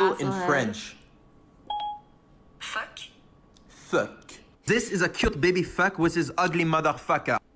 you in French? Fuck. Fuck. This is a cute baby fuck with his ugly motherfucker.